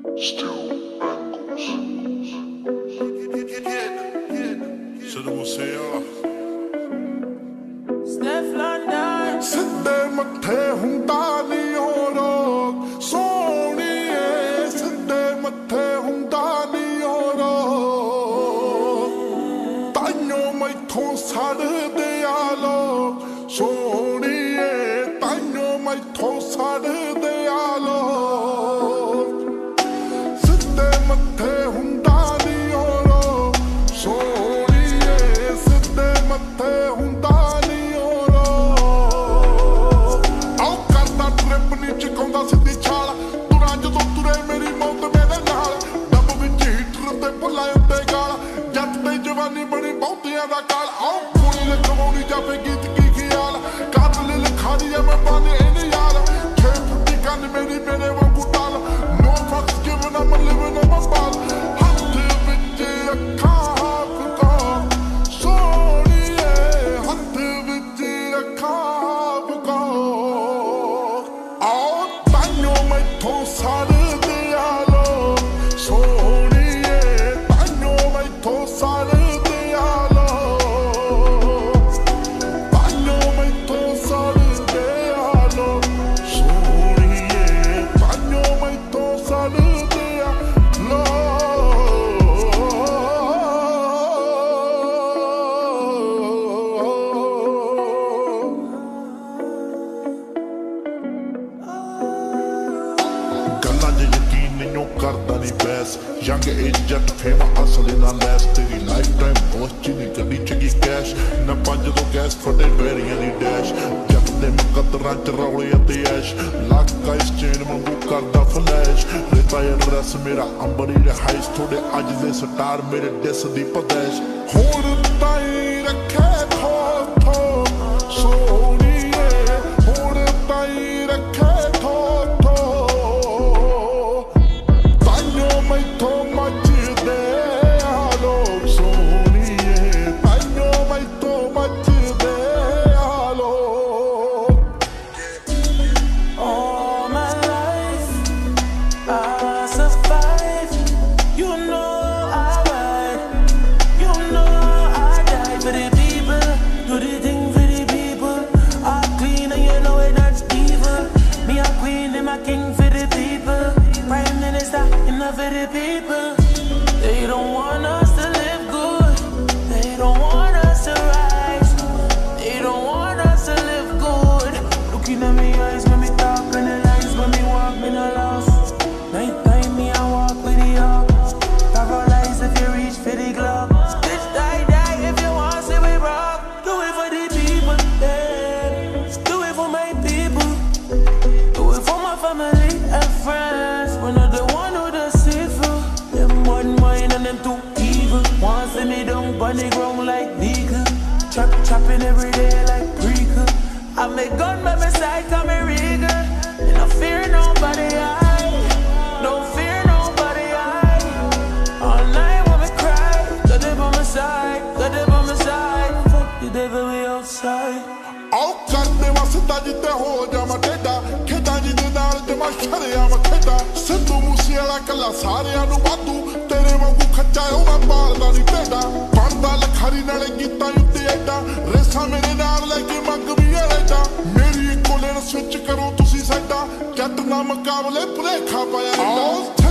Still angles. Sitte Musea. Steph London. ਸਿੱਧੇ ਮੱਥੇ ਹੁੰਦਾ ਨੀ ਉਹ ਰੋਗ ਸੋਹਣੀਏ, ਸਿੱਧੇ ਮੱਥੇ ਹੁੰਦਾ ਨੀ ਉਹ ਰੋਗ, ਤਾਈਓ ਮੈਥੋਂ ਸੜਦੇ ਆ ਲੋਕ ਸੋਹਣੀਏ, ਤਾਈਓ ਮੈਥੋਂ ਸੜਦੇ ਆ ਲੋਕ, ਸਿੱਧੇ ਮੱਥੇ ਹੁੰਦਾ ਨੀ ਉਹ ਰੋਗ ਸੋਹਣੀਏ, ਸਿੱਧੇ ਮੱਥੇ ਹੁੰਦਾ ਚਕਾਉਂਦਾ ਸਿੱਧੀ ਛਾਲ, ਤੁਰਾਂ ਜਦੋਂ ਤੁਰੇ ਮੇਰੀ ਮੌਤ ਮੇਰੇ ਨਾਲ, ਡੱਬ ਵਿੱਚ ਹੀਟਰ ਤੇ ਭੁੱਲਾ ਉੱਤੇ ਗਾਲ, ਜੱਟ ਤੇ ਜਵਾਨੀ ਬਣੀ ਬਹੁਤਿਆਂ ਦਾ ਕਾਲ, ਆਓ ਕੁੜੀ ਲਗਵਾਉਣੀ ਜਾਵੇ ਗੀਤ ਕੀ ਖਿਆਲ, ਕਾਤਲ ਲਿਖਾਰੀ ਆ ਮੈਂ ਬਾਨੇ ਇਹਨੇ ਯਾਰ, 6 ਫੁੱਟੀ ਕੰਨ ਮੇਰੀ ਮੇਰੇ ਵਾਂਗੂ ਟਾਲ, ਨੋ ਫੱਕਸ ਗਿਵਨ ਅਮ ਲਿਵਿੰਗ ਅ ਬਾਲ, ਹੱਥ ਵਿੱਚ ਅੱਖਾਂ ਫੁਕਾ ਸੋਹਣੀਏ, ਹੱਥ ਵਿੱਚ ਅੱਖਾਂ ਫੁਕਾ ਮੈਥੋਂ ਸੜਦੇ ਆ ਲੋਕ ਸੋਹਣੀਏ, ਤਾਈਓ ਮੈਥੋਂ ਸੜਦੇ ਆ ਲੋਕ, ਤਾਈਓ ਮੈਥੋਂ ਸੜਦੇ ਆ ਲੋਕ ਸੋਹਣੀਏ, ਤਾਈਓ ਮੈਥੋਂ ਸੜਦੇ ਆ ਲੋਕ। ਗੱਲਾਂ 'ਚ ਯਕੀਨ ਨਹੀਂ ਕਰਦਾ ਨੀ ਬੈਸ, ਯੰਗ ਏਜ ਜੱਟ ਫੇਮ ਅਸਲੀ ਨਾ ਲੈਸ, ਤੇਰੀ ਲਾਈਫ ਟਾਈਮ ਬੋਸ ਚ ਨੀ ਗੱਡੀ ਚ ਕੀ ਕੈਸ਼, ਨਾ ਪੰਜ ਤੋਂ ਗੈਸ ਫਟੇ ਵੈਰੀਆਂ ਦੀ ਡੈਸ਼, ਜੱਟ ਦੇ ਮੁਕੱਦਰਾਂ ਚ ਰੌਲੇ ਅਤੇ ਐਸ਼, ਲੱਕ ਆਈਸ ਚੇਨ ਵਾਂਗੂ ਕਰਦਾ ਫਲੈਸ਼, ਰੇਤਾ ਐਡਰੈਸ ਮੇਰਾ ਅੰਬਰੀ ਰਿਹਾਇਸ਼, ਥੋੜੇ ਅੱਜ ਦੇ ਸਟਾਰ ਮੇਰੇ ਡਿਸ ਦੀ ਪਦੈਸ਼, ਹੁਣ ਤਾਈ ਰੱਖੇ ਥੋ ਥੋ ਸੋਹਣੀਏ, ਹੁਣ ਤਾਈ ਰੱਖੇ ਮੈਥੋਂ ਮੱਚਦੇ ਆ ਲੋਕ ਸੋਹਣੀਏ, ਤਾਈਓ ਮੈਥੋਂ ਮੱਚਦੇ ਆ ਲੋਕ। All my life I survive. You know I ride, you know I die for the people, do the thing for the people. I clean and you know it not evil. Me a queen and my king for the people. Prime Minister, enough for the people. They don't want us to live good. They don't want us to rise. They don't want us to live good. Looking at me eyes when me talk and the lies when me walk, me no loss. Night time me I walk with the up. Talk all lies if you reach for the glove. Bitch die die if you want see we rock. Do it for the people, yeah. Do it for my people. Do it for my family and friends. We're not the one who does it for them, one mind and them too evil. Want see me down on the ground like legal, chopping every day like prequel. I make gun by my side, cause me regal. And I fear nobody, I don't fear nobody, I all night when me cry, got them on my side, got them on my side. Fuck the devil, we outside. ਆਓ ਕਰਦੇ ਵਾ ਸਿੱਧਾ ਜਿੱਤੇ ਹੋ ਜਾਵਾਂ ਟੇਡਾ, ਖੇਡਾਂ ਜਿਹਦੇ ਨਾਲ ਜਮਾ ਸ਼ਰਿਆ ਵਾ ਖੇਡਾ, ਸਿੱਧੂ ਮੂਸੇ ਵਾਲਾ ਕੱਲਾ ਸਾਰਿਆਂ ਨੂੰ ਵਾਧੂ, ਤੇਰੇ ਵਾਂਗੂ ਖੱਚਾ ਉਹ ਮੈਂ ਪਾਲਦਾ ਨੀ ਭੇਡਾ, ਬਣਦਾ ਲਖਾਰੀ ਨਾਲੇ ਗੀਤਾਂ ਉੱਤੇ ਐਡਾ, ਰੇਸਾਂ ਮੇਰੇ ਨਾਲ ਲੈ ਕੇ ਮੰਗ ਵੀ ਐਡਾ, ਮੇਰੀ ਇੱਕੋ ਲੇਨ ਸਵਿਚ ਕਰੋ ਤੁਸੀਂ ਸਾਡਾ, ਜੱਟ ਨਾ ਮੁਕਾਬਲੇ ਭੁਲੇਖਾ ਪਾਇਆ।